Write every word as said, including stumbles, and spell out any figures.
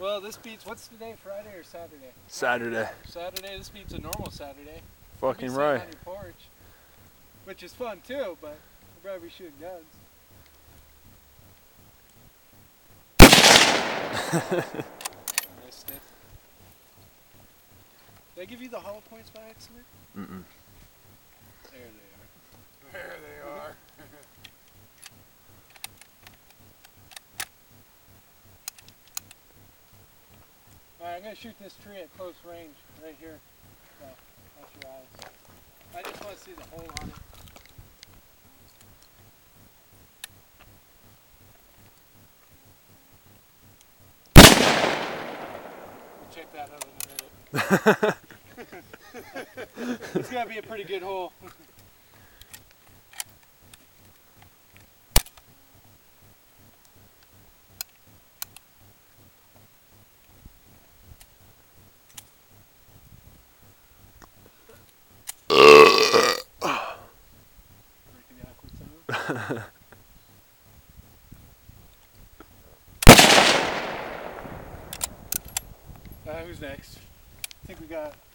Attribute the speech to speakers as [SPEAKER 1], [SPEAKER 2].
[SPEAKER 1] Well, this beats, what's today, Friday or Saturday?
[SPEAKER 2] Saturday.
[SPEAKER 1] Saturday, this beats a normal Saturday.
[SPEAKER 2] Fucking
[SPEAKER 1] You'll be
[SPEAKER 2] right.
[SPEAKER 1] on your porch, which is fun too, but we'll probably be shooting guns. Missed it. Did I give you the hollow points by accident?
[SPEAKER 2] Mm-mm.
[SPEAKER 1] There they are. There they are. Alright, I'm going to shoot this tree at close range, right here. So, watch your eyes. I just want to see the hole on it. We'll check that out in a minute. It's going to be a pretty good hole. Uh, who's next? I think we got